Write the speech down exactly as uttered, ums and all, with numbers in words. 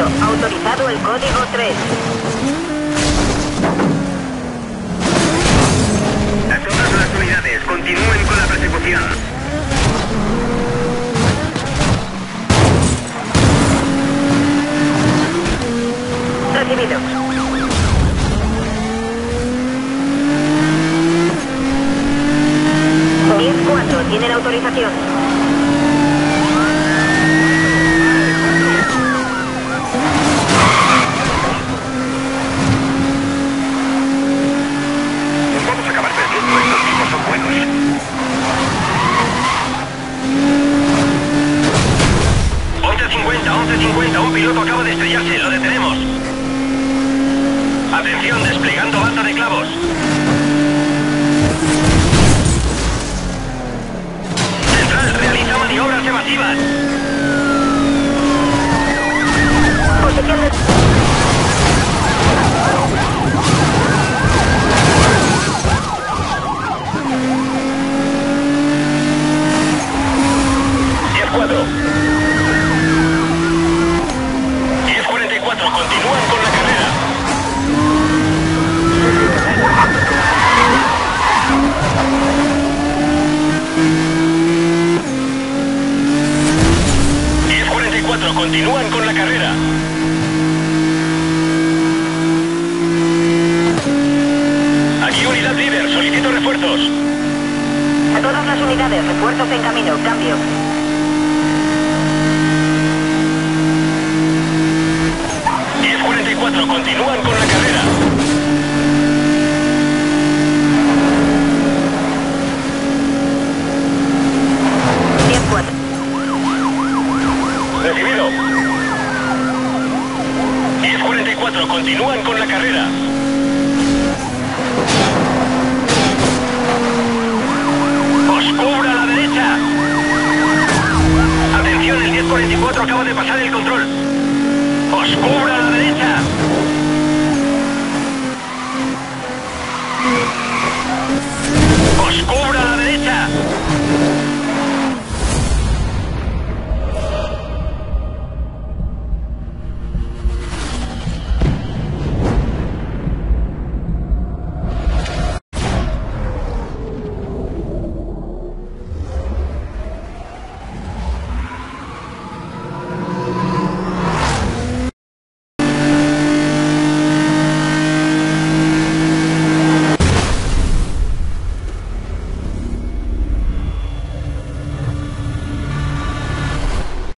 Recibido. Autorizado el código tres. A todas las unidades, continúen con la persecución. Recibido. diez cuatro, tienen autorización. Vamos a acabar perdiendo, estos tipos son buenos. once cincuenta, once cincuenta, un piloto acaba de estrellarse, lo detenemos. Atención, desplegando banda de clavos. Central, realiza maniobras evasivas. Posición de... diez cuatro. diez cuarenta y cuatro, continúan con la carrera. diez cuarenta y cuatro, continúan con la carrera. Aquí unidad líder, solicito refuerzos. A todas las unidades, refuerzos en camino, cambio. diez cuarenta y cuatro, continúan con la carrera. diez cuatro. Recibido. diez cuarenta y cuatro, continúan con la carrera. ¡Os cubra a la derecha! Atención, el diez cuarenta y cuatro acaba de pasar el control. ¡Os cubra